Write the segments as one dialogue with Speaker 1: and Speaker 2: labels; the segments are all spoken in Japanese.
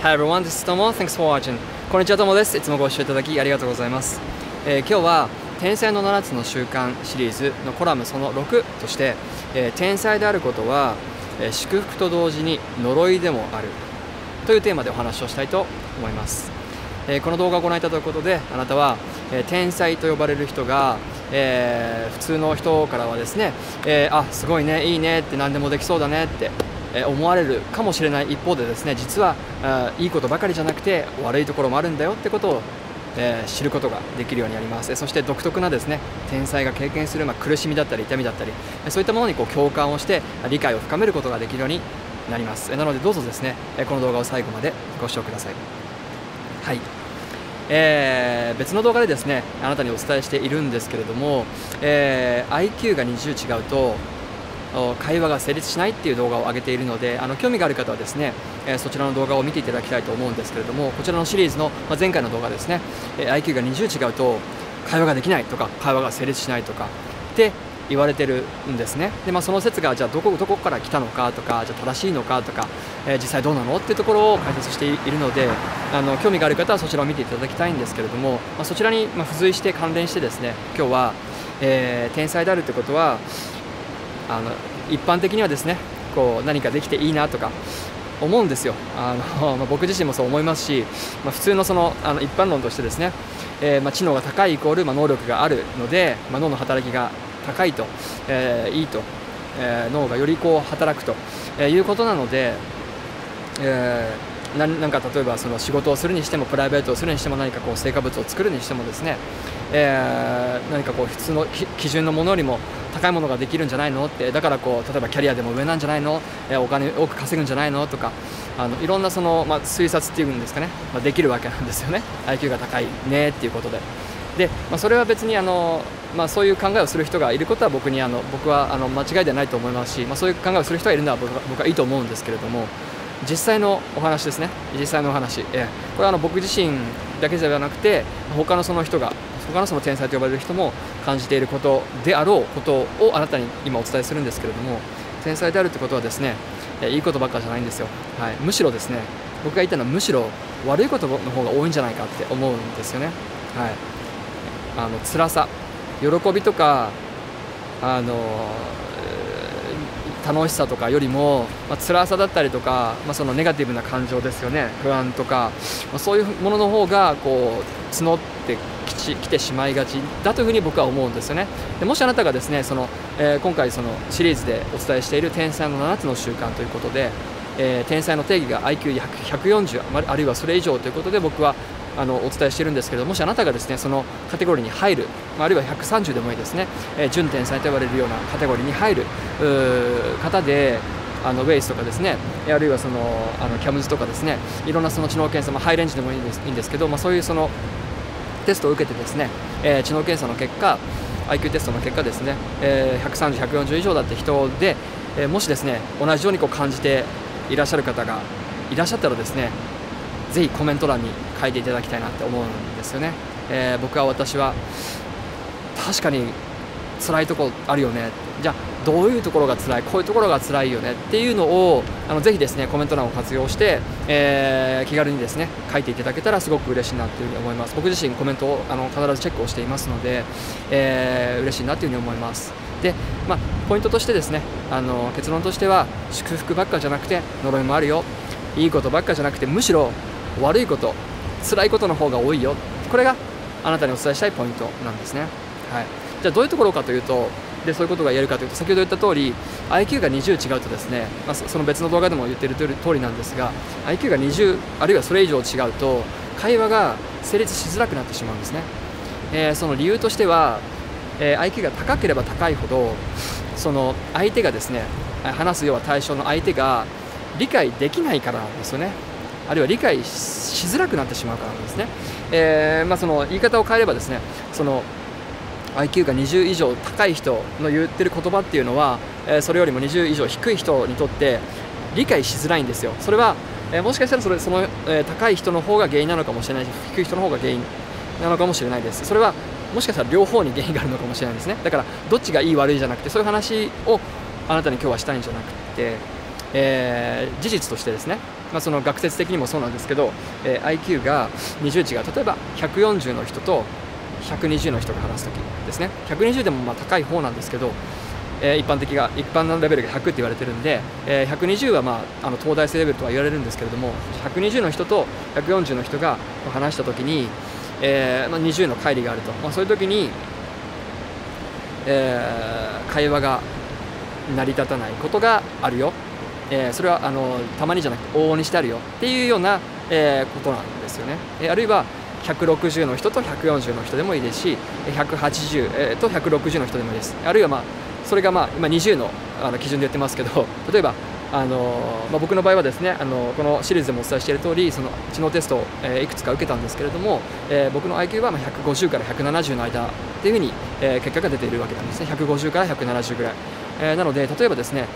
Speaker 1: Hi everyone, this is Tomo. Thanks for watching. こんにちは、Tomo です。いつもご視聴いただきありがとうございます。今日は天才の7つの習慣シリーズのコラムその6として、天才であることは、祝福と同時に呪いでもあるというテーマでお話をしたいと思います。この動画をご覧いただくことであなたは、天才と呼ばれる人が、普通の人からはですね、あ、すごいね、いいねって何でもできそうだねって思われるかもしれない一方でですね、実はいいことばかりじゃなくて悪いところもあるんだよってことを、知ることができるようになります。そして独特なですね、天才が経験する、苦しみだったり痛みだったり、そういったものに共感をして理解を深めることができるようになります。なのでどうぞですね、この動画を最後までご視聴ください。はい、別の動画でですね、あなたにお伝えしているんですけれども、IQ が20違うと会話が成立しないっていう動画を上げているので、興味がある方はですね、そちらの動画を見ていただきたいと思うんですけれども、こちらのシリーズの前回の動画ですね、IQ が20違うと会話ができないとか会話が成立しないとかって言われてるんですね。で、その説がじゃあどこから来たのかとか、じゃあ正しいのかとか、実際どうなのっていうところを解説しているので、興味がある方はそちらを見ていただきたいんですけれども、そちらに付随して関連してですね、今日は、天才であるということは一般的にはですね、何かできていいなとか思うんですよ。僕自身もそう思いますし、普通の一般論としてですね、知能が高いイコール能力があるので、脳の働きが高いと、いいと、脳がより働くということなので、なんか例えば仕事をするにしてもプライベートをするにしても何か成果物を作るにしてもですね、何か普通の基準のものよりも高いものができるんじゃないのって、だから例えばキャリアでも上なんじゃないの、お金多く稼ぐんじゃないのとか、いろんな推察っていうんですかね、できるわけなんですよね。 IQ が高いねっていうことで。で、それは別にそういう考えをする人がいることは僕は間違いではないと思いますし、そういう考えをする人がいるのは僕はいいと思うんですけれども、実際のお話ですね、実際のお話、これは僕自身だけではなくて他の人が、他の天才と呼ばれる人も感じていることであろうことをあなたに今お伝えするんですけれども、天才であるということはですね、いいことばっかじゃないんですよ。はい、むしろですね、僕が言ったのはむしろ悪いことの方が多いんじゃないかって思うんですよね。はい、辛さ、喜びとか楽しさとかよりも、辛さだったりとか、そのネガティブな感情ですよね、不安とか、そういうものの方が募ってきてしまいがちだというふうに僕は思うんですよね。でもしあなたがですね、今回シリーズでお伝えしている天才の7つの習慣ということで、天才の定義が IQ140 あるいはそれ以上ということで僕はお伝えしているんですけれども、もしあなたがですねそのカテゴリーに入る、あるいは130でもいいですね、準天才と呼ばれるようなカテゴリーに入る方で、ウェイスとかですね、あるいはキャムズとかですね、いろんな知能検査、ハイレンジでもいいんですけど、そういうテストを受けてですね、知能検査の結果、 IQ テストの結果ですね、130、140以上だって人で、もしですね同じように感じていらっしゃる方がいらっしゃったらですね、ぜひコメント欄に書いていただきたいなって思うんですよね。私は確かに辛いところあるよね、じゃあどういうところが辛い、こういうところが辛いよねっていうのをぜひですねコメント欄を活用して、気軽にですね書いていただけたらすごく嬉しいなというふうに思います。僕自身コメントを必ずチェックをしていますので、嬉しいなというふうに思います。で、ポイントとしてですね、結論としては祝福ばっかじゃなくて呪いもあるよ、いいことばっかじゃなくてむしろ悪いこと、辛いことの方が多いよ、これがあなたにお伝えしたいポイントなんですね。はい、じゃあどういうところかというと、そういうことが言えるかというと、先ほど言った通り IQ が20違うとですね、その別の動画でも言っている通りなんですが、 IQ が20あるいはそれ以上違うと会話が成立しづらくなってしまうんですね。その理由としては、IQ が高ければ高いほど相手がですね、話す要は対象の相手が理解できないからなんですよね。あるいは理解しづらくなってしまうからなんですね。その言い方を変えればですね、IQ が20以上高い人の言ってる言葉っていうのは、それよりも20以上低い人にとって理解しづらいんですよ。それは、もしかしたら高い人の方が原因なのかもしれないし、低い人の方が原因なのかもしれないです。それはもしかしたら両方に原因があるのかもしれないですね。だからどっちがいい悪いじゃなくて、そういう話をあなたに今日はしたいんじゃなくて、 事実としてですね、その学説的にもそうなんですけど、IQ が20値が例えば140の人と120の人が話すときですね、120でも高い方なんですけど、一般のレベルが100って言われてるんで、120は東大生レベルとは言われるんですけれども、120の人と140の人が話したときに、20の乖離があると、そういうときに、会話が成り立たないことがあるよ、それはたまにじゃなくて往々にしてあるよっていうような、ことなんですよね。あるいは160の人と140の人でもいいですし、180、と160の人でもいいです。あるいはそれが今20の基準で言ってますけど、例えば僕の場合はですね、このシリーズでもお伝えしている通り、その知能テストを、いくつか受けたんですけれども、僕の IQ は150から170の間っていうふうに、結果が出ているわけなんですね。150から170ぐらい、なので例えばですね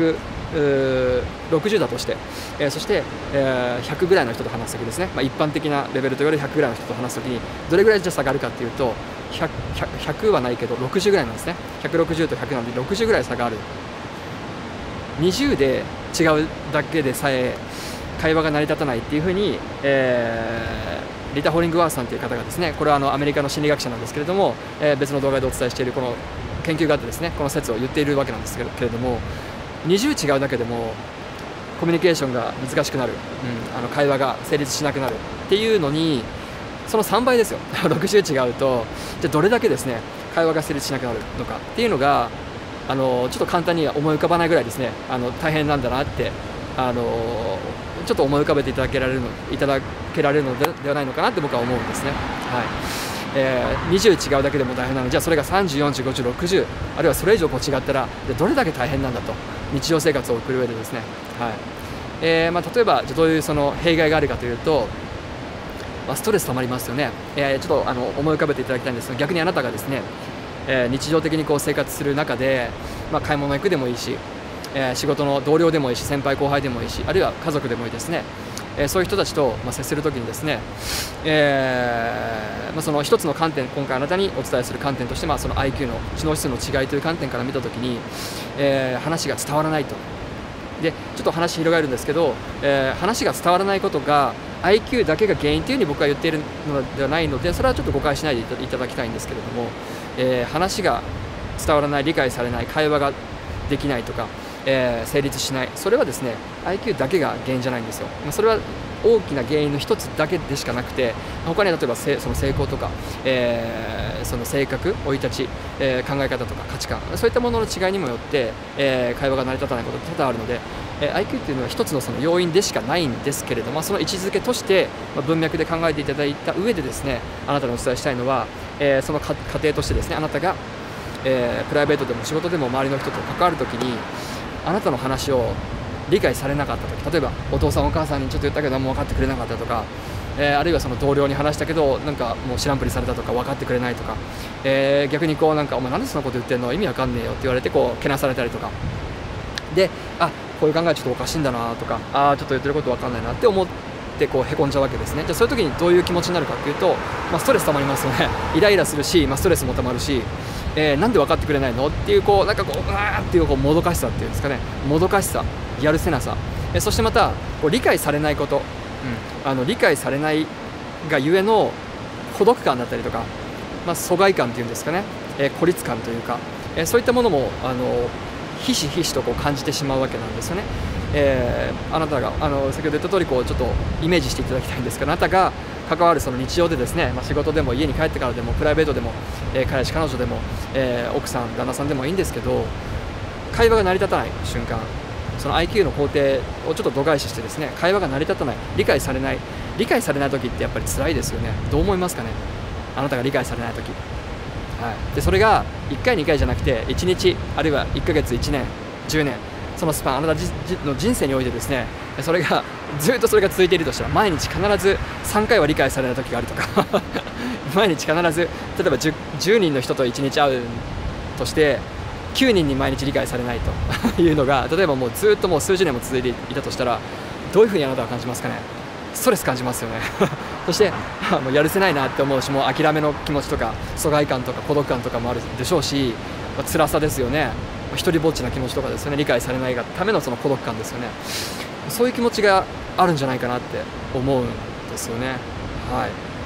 Speaker 1: 160だとして、そして、100ぐらいの人と話すときですね、一般的なレベルと言われる100ぐらいの人と話すときにどれぐらいじゃ差があるかっていうと、100はないけど60ぐらいなんですね。160と100なんで60ぐらい差がある。20で違うだけでさえ会話が成り立たないっていうふうに、リタ・ホーリングワースさんという方がですね、これはアメリカの心理学者なんですけれども、別の動画でお伝えしているこの研究があってですね、この説を言っているわけなんですけれども、20違うだけでもコミュニケーションが難しくなる、会話が成立しなくなるっていうのに、その3倍ですよ60違うと、じゃあどれだけですね会話が成立しなくなるのかっていうのがちょっと簡単には思い浮かばないぐらいですね、大変なんだなって、ちょっと思い浮かべていただけられるのではないのかなって僕は思うんですね。20違うだけでも大変なのに、じゃあそれが30、40、50、60、あるいはそれ以上違ったらどれだけ大変なんだと、日常生活を送る上でですね。例えばじゃあどういうその弊害があるかというと、ストレス溜まりますよね。ちょっと思い浮かべていただきたいんですが、逆にあなたがですね、日常的に生活する中で、買い物行くでもいいし、仕事の同僚でもいいし、先輩後輩でもいいし、あるいは家族でもいいですね、そういう人たちと接するときにですね、その一つの観点、今回あなたにお伝えする観点として、その IQ の知能指数の違いという観点から見たときに、話が伝わらないと。でちょっと話広がるんですけど、話が伝わらないことが IQ だけが原因というふうに僕は言っているのではないので、それはちょっと誤解しないでいただきたいんですけれども、話が伝わらない、理解されない、会話ができないとか、成立しない、それはですね IQ だけが原因じゃないんですよ。それは大きな原因の一つだけでしかなくて、他には例えばその成功とか、その性格、生い立ち、考え方とか価値観、そういったものの違いにもよって、会話が成り立たないことって多々あるので、IQ っていうのは一つのその要因でしかないんですけれども、その位置づけとして、文脈で考えていただいた上でですね、あなたにお伝えしたいのは、その過程としてですね、あなたが、プライベートでも仕事でも周りの人と関わるときに、あなたの話を理解されなかったとき、例えばお父さんお母さんにちょっと言ったけど何も分かってくれなかったとか、あるいはその同僚に話したけどなんかもう知らんぷりされたとか、分かってくれないとか、逆になんかお前なんでそんなこと言ってんの、意味わかんねえよって言われてけなされたりとかで、こういう考えちょっとおかしいんだなとか、ちょっと言ってること分かんないなって思ってへこんじゃうわけですね。じゃあそういう時にどういう気持ちになるかっていうと、ストレス溜まりますよね。イライラするし、ストレスも溜まるし、なんで分かってくれないのっていうなんかうわーっていうもどかしさっていうんですかね、もどかしさ、やるせなさ、そしてまた理解されないこと、理解されないがゆえの孤独感だったりとか、疎外感っていうんですかね、孤立感というか、そういったものもひしひしと感じてしまうわけなんですよね。あなたが先ほど言った通りちょっとイメージしていただきたいんですが、あなたが関わるその日常でですね、仕事でも家に帰ってからでもプライベートでも、彼氏彼女でも、奥さん旦那さんでもいいんですけど、会話が成り立たない瞬間、その IQ の工程をちょっと度外視してですね、会話が成り立たない、理解されない時ってやっぱり辛いですよね。どう思いますかね、あなたが理解されない時。でそれが1回2回じゃなくて1日、あるいは1ヶ月、1年、10年、そのスパン、あなたの人生においてですね、それがずっとそれが続いているとしたら、毎日必ず3回は理解されない時があるとか毎日必ず例えば 10人の人と1日会うとして9人に毎日理解されないというのが、例えばもうずっともう数十年も続いていたとしたら、どういうふうにあなたは感じますかね。ストレス感じますよねそしてもうやるせないなって思うし、もう諦めの気持ちとか疎外感とか孤独感とかもあるでしょうし、辛さですよね。 一人ぼっちな気持ちとかですよね、理解されないがためのその孤独感ですよね、そういう気持ちがあるんじゃないかなって思うんですよね。はい、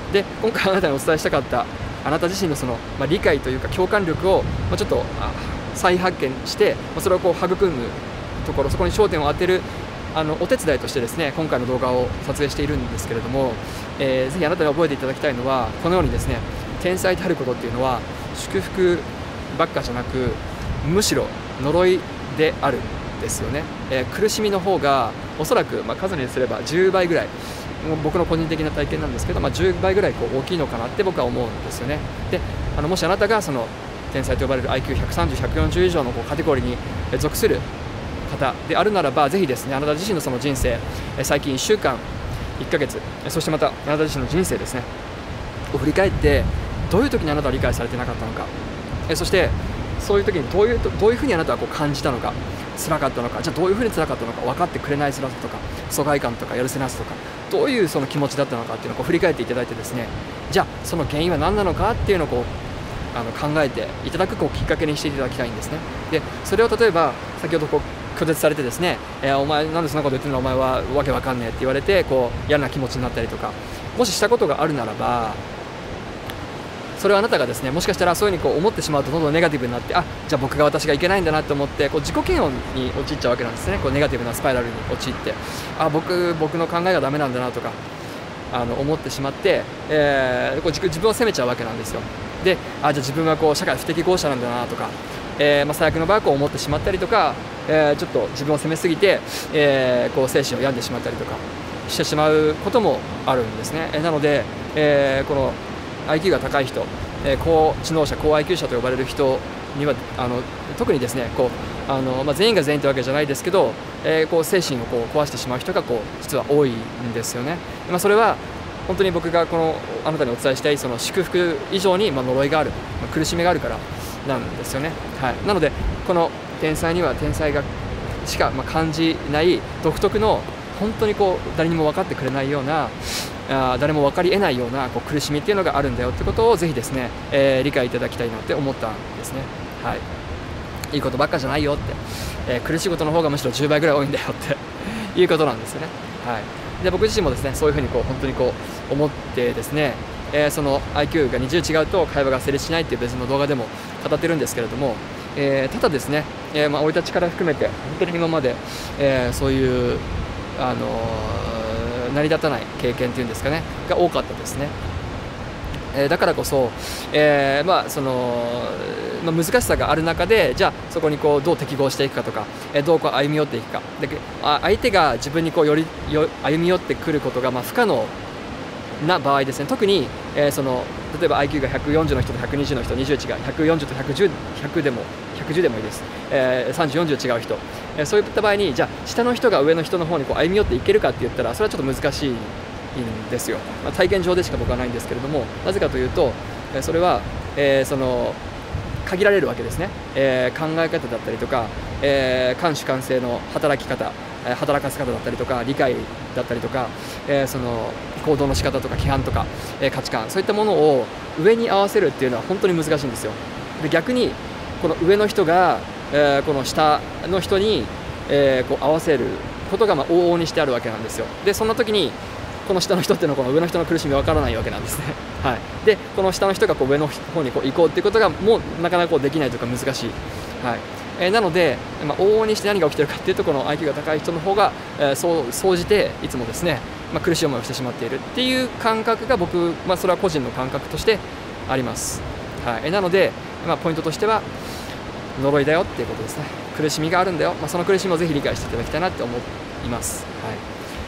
Speaker 1: で今回あなたにお伝えしたかったあなた自身のその、理解というか共感力を、ちょっと再発見して、それをこう育むところ、そこに焦点を当てるお手伝いとしてですね、今回の動画を撮影しているんですけれども、ぜひあなたに覚えていただきたいのは、このようにですね、天才であることっていうのは祝福ばっかじゃなく、むしろ呪いであるんですよね。苦しみの方がおそらく、数にすれば10倍ぐらい、僕の個人的な体験なんですけど、10倍ぐらいこう大きいのかなって僕は思うんですよね。でもしあなたがその天才と呼ばれる IQ130、140以上のこうカテゴリーに属する方であるならば、ぜひですね、あなた自身のその人生、最近1週間、1ヶ月、そしてまたあなた自身の人生ですねを振り返って、どういう時にあなたは理解されてなかったのか、そしてそういう時にどういうふうにあなたはこう感じたのか、辛かったのか、じゃあどういうふうに辛かったのか、分かってくれない辛さとか疎外感とかやるせなさとか、どういうその気持ちだったのかっていうのをこう振り返っていただいてですね、じゃあその原因は何なのかっていうのをこう考えていただくこうきっかけにしていただきたいんですね。でそれを例えば先ほどこう拒絶されてですね、お前なんでそんなこと言ってるの、お前はわけわかんねえって言われてこう嫌な気持ちになったりとか、もししたことがあるならば、それはあなたがですね、もしかしたらそういうふうにこう思ってしまうとどんどんネガティブになって、じゃあ私がいけないんだなと思ってこう自己嫌悪に陥っちゃうわけなんですね。こうネガティブなスパイラルに陥って、僕の考えがダメなんだなとか思ってしまって、こう自分を責めちゃうわけなんですよ。でじゃあ自分はこう社会不適合者なんだなとか、最悪の場合はこう思ってしまったりとか、ちょっと自分を責めすぎて、こう精神を病んでしまったりとかしてしまうこともあるんですね。なので、このIQ が高い人、高知能者、高 IQ 者と呼ばれる人には特にですねこう全員が全員というわけじゃないですけど、こう精神をこう壊してしまう人がこう実は多いんですよね。それは本当に僕があなたにお伝えしたいその祝福以上に呪いがある、苦しみがあるからなんですよね。はい、なのでこの天才には天才がしか感じない独特の本当にこう誰にも分かってくれないような誰も分かり得ないようなこう苦しみっていうのがあるんだよってことをぜひですね、理解いただきたいなって思ったんですね。はい、いいことばっかじゃないよって、苦しいことの方がむしろ10倍ぐらい多いんだよっていうことなんですよね。はい、で僕自身もですねそういうふうにこう本当にこう思ってですね、その IQ が20違うと会話が成立しないっていう別の動画でも語ってるんですけれども、ただですね、生い立ちから含めて本当に今まで、そういう成り立たない経験っていうんですかねが多かったですね。だからこそ、その難しさがある中で、じゃあそこにこうどう適合していくかとか、どうこう歩み寄っていくかで、相手が自分にこう歩み寄ってくることが不可能な場合ですね、特に、その例えば IQ が140の人と120の人、20違う、140と110でも110でもいいです、30、40違う人、そういった場合にじゃあ下の人が上の人の方にこう歩み寄っていけるかって言ったら、それはちょっと難しいんですよ。体験上でしか僕はないんですけれども、なぜかというと、それは、その限られるわけですね。考え方だったりとか、慣主慣性の働き方、働かせ方だったりとか、理解だったりとか、その行動の仕方とか規範とか、価値観、そういったものを上に合わせるっていうのは本当に難しいんですよ。で逆にこの上の人が、この下の人に、こう合わせることが往々にしてあるわけなんですよ。でそんな時にこの下の人っていうのはこの上の人の苦しみわからないわけなんですね。はい、でこの下の人がこう上の方にこう行こうっていうことがもうなかなかこうできないというか難しい。はい、なので、往々にして何が起きてるかっていうと、この IQ が高い人の方が、総じていつもですね、苦しい思いをしてしまっているっていう感覚が僕、それは個人の感覚としてあります。はい、なので、ポイントとしては呪いだよっていうことですね。苦しみがあるんだよ、その苦しみをぜひ理解していただきたいなって思います。はい、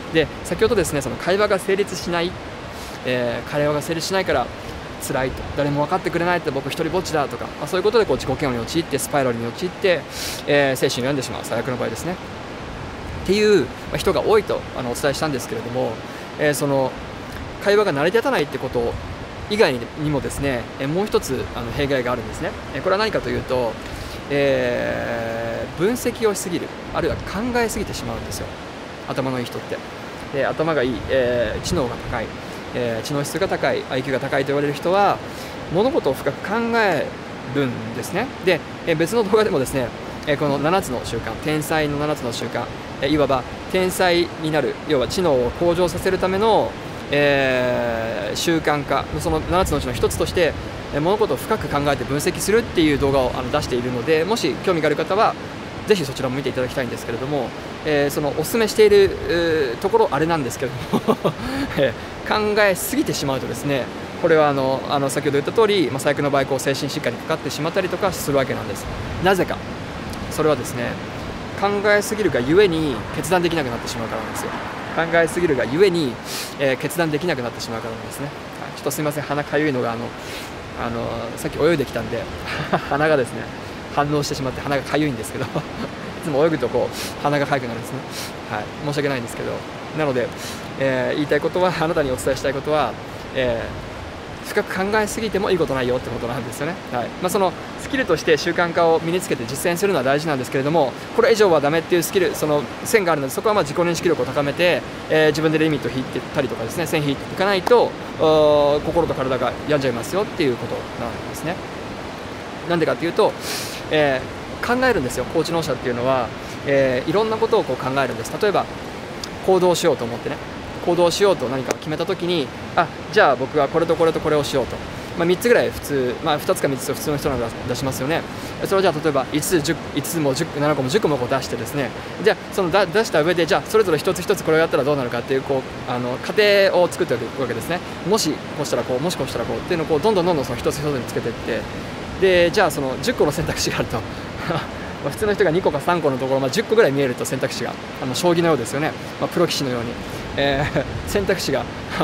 Speaker 1: で先ほどですね、その会話が成立しない、会話が成立しないから辛いと、誰も分かってくれないって、僕一人ぼっちだとか、そういうことでこう自己嫌悪に陥ってスパイラルに陥って、精神を病んでしまう、最悪の場合ですねっていう人が多いとお伝えしたんですけれども、その会話が成り立たないってこと以外にもですね、もう一つ弊害があるんですね。これは何かというと、分析をしすぎる、あるいは考えすぎてしまうんですよ、頭のいい人って。頭がいい、知能が高い、知能質が高い、 IQ が高いと言われる人は物事を深く考えるんですね。で別の動画でもですね、 この7つの習慣、天才の7つの習慣、いわば天才になる、要は知能を向上させるための、習慣化、その7つのうちの1つとして物事を深く考えて分析するっていう動画を出しているので、もし興味がある方はぜひそちらも見ていただきたいんですけれども、そのお勧めしているところあれなんですけれども考えすぎてしまうとですね、これは先ほど言った通り、最悪の場合精神疾患にかかってしまったりとかするわけなんです。なぜか、それはですね、考えすぎるがゆえに決断できなくなってしまうからなんですよ。考えすぎるがゆえに、決断できなくなってしまうからなんですね。ちょっとすみません、鼻かゆいのがさっき泳いできたんで鼻がですね反応してしまって鼻がかゆいんですけどいつも泳ぐと鼻がかゆくなるんですね。はい、申し訳ないんですけど、なので、言いたいことは、あなたにお伝えしたいことは、深く考えすぎてもいいことないよってことなんですよね。はい、そのスキルとして習慣化を身につけて実践するのは大事なんですけれども、これ以上はダメっていうスキル、その線があるので、そこは自己認識力を高めて、自分でリミットを引いてたりとかですね、線引いていかないと心と体が病んじゃいますよっていうことなんですね。なんでかっていうと、考えるんですよ。高知能者っていうのは、いろんなことを考えるんです。例えば行動しようと思ってね、行動しようと何かを決めたときに、じゃあ僕はこれとこれとこれをしようと、3つぐらい普通、2つか3つと普通の人なら出しますよね。それをじゃあ例えば5つも7個も10個も出してですね、じゃあその出した上で、じゃあそれぞれ一つ一つこれをやったらどうなるかっていう過程を作っていくわけですね。もしこうしたらこう、もしこうしたらこうっていうのをどんどんその一つ一つにつけていって、でじゃあその10個の選択肢があると普通の人が2個か3個のところ、10個ぐらい見えると選択肢が将棋のようですよね。プロ棋士のように、選択肢が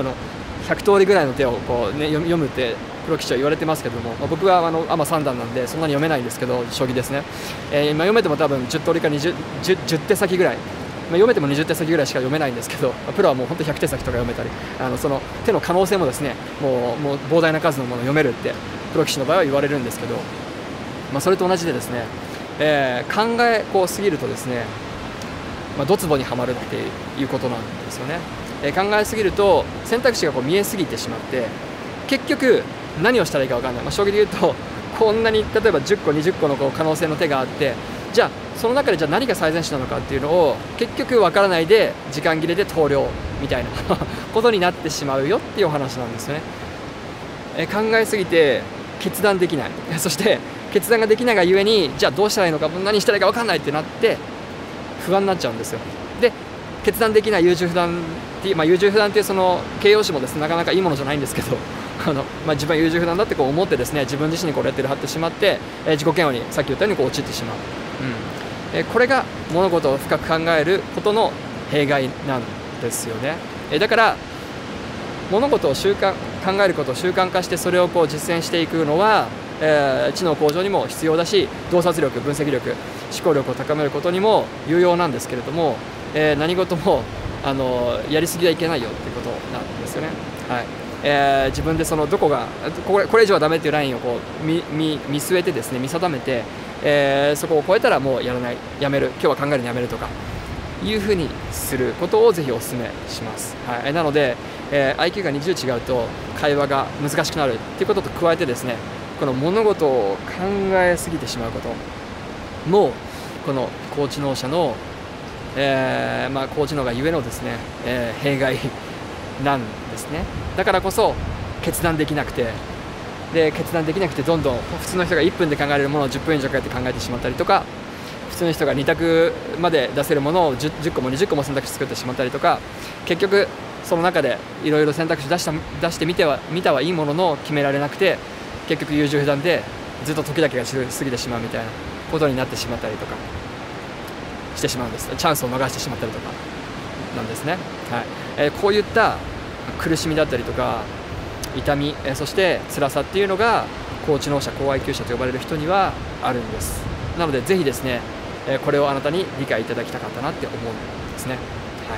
Speaker 1: 100通りぐらいの手を読むってプロ棋士は言われてますけれども、僕はアマ3段なんでそんなに読めないんですけど、将棋ですね。今読めても多分10通りか10手先ぐらい、読めても20手先ぐらいしか読めないんですけど、プロはもう本当100手先とか読めたり、その手の可能性もですね、もう膨大な数のものを読めるってプロ棋士の場合は言われるんですけど、それと同じでですね、考えすぎるとですね、ドツボにはまるっていうことなんですよね。考えすぎると選択肢が見えすぎてしまって、結局何をしたらいいか分からない。将棋でいうとこんなに例えば10個20個の可能性の手があって、じゃあその中で何が最善手なのかっていうのを結局分からないで時間切れで投了みたいなことになってしまうよっていうお話なんですよね。考えすぎて決断できない、そして決断ができないがゆえに、じゃあどうしたらいいのか、何したらいいか分からないってなって不安になっちゃうんですよ。で決断できない優柔不断っていう、優柔不断っていうその形容詞もですね、なかなかいいものじゃないんですけど自分は優柔不断だって思ってですね、自分自身にレッテル貼ってしまって、自己嫌悪にさっき言ったように陥ってしまう、これが物事を深く考えることの弊害なんですよね。だから物事を考えることを習慣化して、それを実践していくのは、知能向上にも必要だし、洞察力、分析力、思考力を高めることにも有用なんですけれども、何事もやりすぎはいけないよっていうことなんですよね。はい、自分でどこがこれ以上はダメっていうラインを見据えてですね、見定めて、そこを超えたらもうやらない、やめる、今日は考えるのやめるとかいうふうにすることをぜひお勧めします。はい、なので、IQ が20違うと会話が難しくなるっていうことと加えてですね、この物事を考えすぎてしまうこともこの高知能者の、高知能がゆえのですね、弊害なんですね。だからこそ決断できなくて、どんどん普通の人が1分で考えれるものを10分以上かけて考えてしまったりとか、普通の人が2択まで出せるものを 10個も20個も選択肢作ってしまったりとか、結局その中でいろいろ選択肢出してみたはいいものの決められなくて、結局優柔不断でずっと時だけが過ぎてしまうみたいなことになってしまったりとかしてしまうんです。チャンスを逃してしまったりとかなんですね。はい、こういった苦しみだったりとか痛み、そして辛さっていうのが高知能者、高 IQ 者と呼ばれる人にはあるんです。なのでぜひですね、これをあなたに理解いただきたかったなって思うんですね。はい、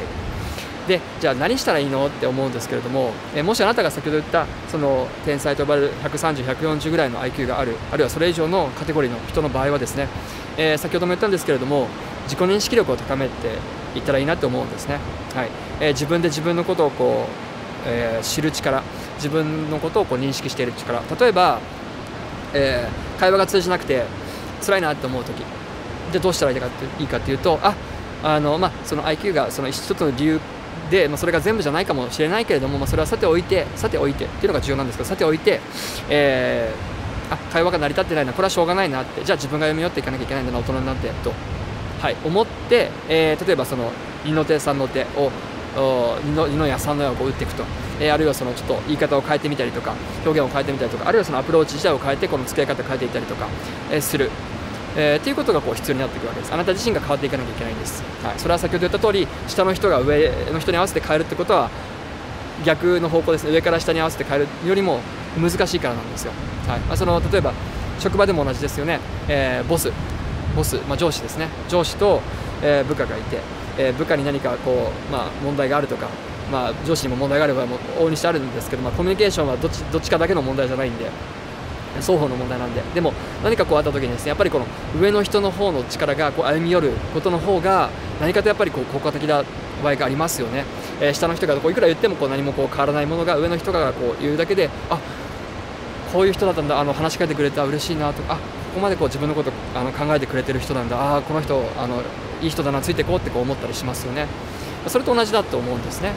Speaker 1: でじゃあ何したらいいのって思うんですけれども、もしあなたが先ほど言ったその天才と呼ばれる130、140ぐらいの IQ がある、あるいはそれ以上のカテゴリーの人の場合はですね、先ほども言ったんですけれども、自己認識力を高めていったらいいなと思うんですね。はい、自分で自分のことを知る力、自分のことを認識している力、例えば、会話が通じなくて辛いなと思う時、 じゃあどうしたらいいかっていうと、その IQ がその一つの理由で、それが全部じゃないかもしれないけれども、それはさておいてっていうのが重要なんですけど、さておいて、会話が成り立ってないな、これはしょうがないなって、じゃあ自分が読み寄っていかなきゃいけないんだな、大人になってと、思って、例えばその二の手三の手を二の矢三の矢をこう打っていくと、あるいはそのちょっと言い方を変えてみたりとか、表現を変えてみたりとか、あるいはそのアプローチ自体を変えてこの付き合い方を変えていったりとか、する。っていうことがこう必要になってくるわけです。あなた自身が変わっていかなきゃいけないんです。それは先ほど言った通り、下の人が上の人に合わせて変えるってことは逆の方向ですね。上から下に合わせて変えるよりも難しいからなんですよ。例えば職場でも同じですよね。ボス、上司ですね。上司と、部下がいて、部下に何かこう、問題があるとか、上司にも問題があればもう往々にしてあるんですけど、コミュニケーションはどっちかだけの問題じゃないんで、双方の問題なんで、でも何かこうあった時にですね、やっぱりこの上の人の方の力がこう歩み寄ることの方が何かとやっぱりこう効果的な場合がありますよね。下の人がこういくら言ってもこう何もこう変わらないものが上の人がこう言うだけで、こういう人だったんだ、話しかけてくれた嬉しいなとか、ここまでこう自分のこと考えてくれてる人なんだ、この人いい人だな、ついてこうってこう思ったりしますよね。それと同じだと思うんですね。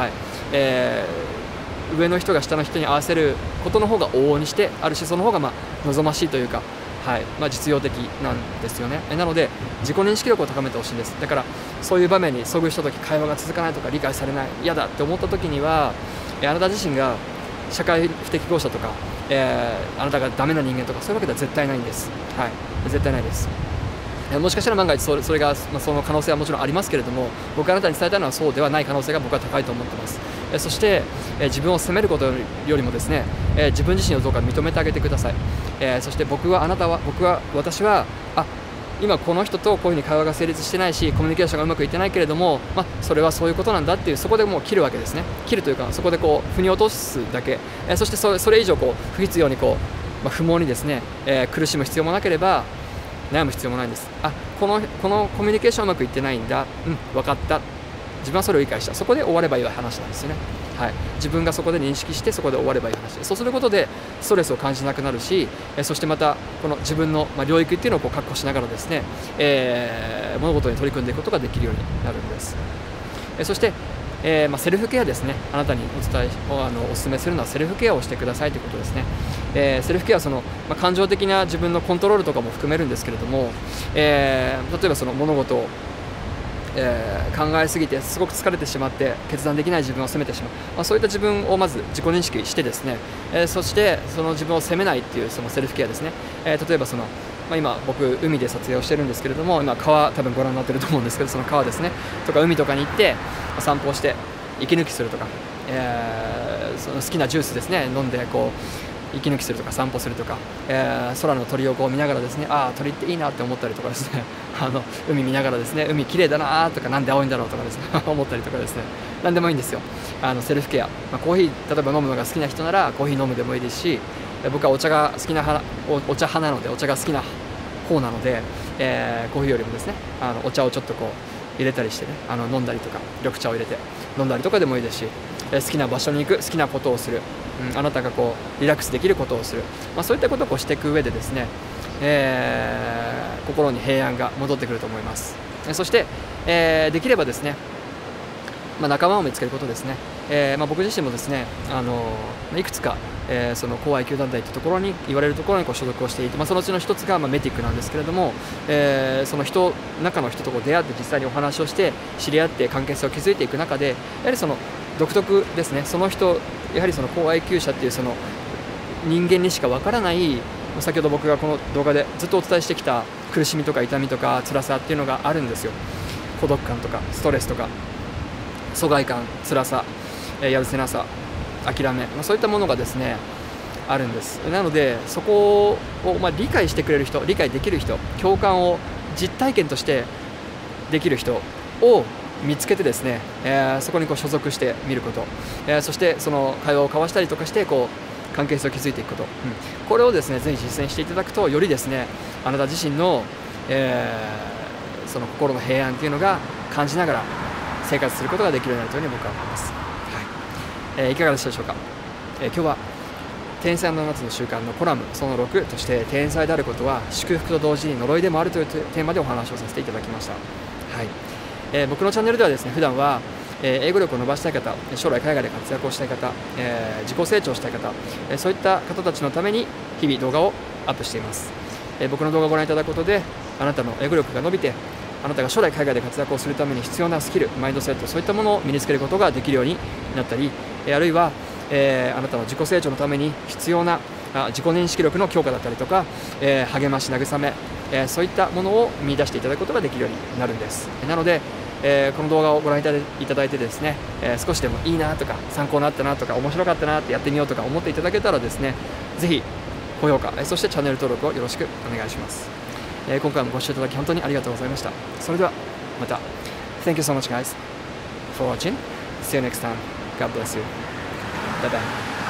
Speaker 1: 上の人が下の人に合わせることの方が往々にしてあるし、その方が望ましいというか、実用的なんですよね。なので自己認識力を高めてほしいんです。だからそういう場面に遭遇した時、会話が続かないとか理解されない、嫌だって思った時には、あなた自身が社会不適合者とか、あなたがダメな人間とかそういうわけでは絶対ないんです。絶対ないです。もしかしたら万が一それが、その可能性はもちろんありますけれども、僕があなたに伝えたいのはそうではない可能性が僕は高いと思ってます。そして、自分を責めることよりもですね、自分自身をどうか認めてあげてください。そして私は今この人とこういうふうに会話が成立してないし、コミュニケーションがうまくいってないけれども、それはそういうことなんだっていう、そこでもう切るわけですね。切るというか、そこでこう腑に落とすだけ、そしてそれ以上こう不必要にこう、不毛にですね、苦しむ必要もなければ悩む必要もないんです。このコミュニケーションうまくいってないんだ、分かった、自分はそれを理解した、そこで終わればいい話なんですよね。自分がそこで認識してそこで終わればいい話で、そうすることでストレスを感じなくなるし、そしてまたこの自分の領域っていうのをこう確保しながらですね、物事に取り組んでいくことができるようになるんです。そして、セルフケアですね。あなたにお勧めするのはセルフケアをしてくださいということですね。セルフケアはその、感情的な自分のコントロールとかも含めるんですけれども、例えばその物事を考えすぎてすごく疲れてしまって決断できない自分を責めてしまう、そういった自分をまず自己認識してですね、そしてその自分を責めないっていうそのセルフケアですね。例えばその、今僕海で撮影をしてるんですけれども、今川多分ご覧になってると思うんですけど、その川ですねとか海とかに行って散歩をして息抜きするとか、その好きなジュースですね飲んでこう息抜きするとか散歩するとか、空の鳥をこう見ながらですね、鳥っていいなって思ったりとかですね海見ながらですね、海綺麗だなとか、なんで青いんだろうとかですね思ったりとかですね、何でもいいんですよ。セルフケア、コーヒー例えば飲むのが好きな人ならコーヒー飲むでもいいですし、僕はお茶が好きなお茶派なので、お茶が好きな方なので、コーヒーよりもですねお茶をちょっとこう入れたりしてね、飲んだりとか、緑茶を入れて飲んだりとかでもいいですし、好きな場所に行く、好きなことをする、あなたがこうリラックスできることをする、そういったことをこうしていく上でですね、心に平安が戻ってくると思います。そして、できればですね、仲間を見つけることですね。僕自身もですね、いくつか、その高 IQ 団体というところに言われるところにこう所属をしていて、そのうちの一つがメティックなんですけれども、その中の人とこう出会って実際にお話をして知り合って関係性を築いていく中で、やはりその独特ですね、その人やはりその高 IQ 者っていうその人間にしかわからない、先ほど僕がこの動画でずっとお伝えしてきた苦しみとか痛みとか辛さっていうのがあるんですよ。孤独感とかストレスとか疎外感、辛さ、やるせなさ、諦め、そういったものがですねあるんです。なのでそこを理解してくれる人、理解できる人、共感を実体験としてできる人を見つけてですね、そこにこう所属してみること、そしてその会話を交わしたりとかしてこう関係性を築いていくこと、これをですねぜひ実践していただくと、よりですねあなた自身の、その心の平安というのが感じながら生活することができるようになるというふうに僕は思います。いかがでしたでしょうか。今日は
Speaker 2: 天才の7つの習慣のコラムその6として、天才であることは祝福と同時に呪いでもあるというテーマでお話をさせていただきました。はい。僕のチャンネルではですね、普段は英語力を伸ばしたい方、将来海外で活躍をしたい方、自己成長したい方、そういった方たちのために日々動画をアップしています。僕の動画をご覧いただくことで、あなたの英語力が伸びて、あなたが将来海外で活躍をするために必要なスキル、マインドセット、そういったものを身につけることができるようになったり、あるいは、あなたの自己成長のために必要な自己認識力の強化だったりとか、励まし、慰め、そういったものを見出していただくことができるようになるんです。なので、この動画をご覧いただいてですね、少しでもいいなとか参考になったなとか面白かったなってやってみようとか思っていただけたらですね、ぜひ高評価、そしてチャンネル登録をよろしくお願いします。今回もご視聴いただき本当にありがとうございました。それではまた。Thank you so much guys for watching. See you next time. God bless you. Bye bye.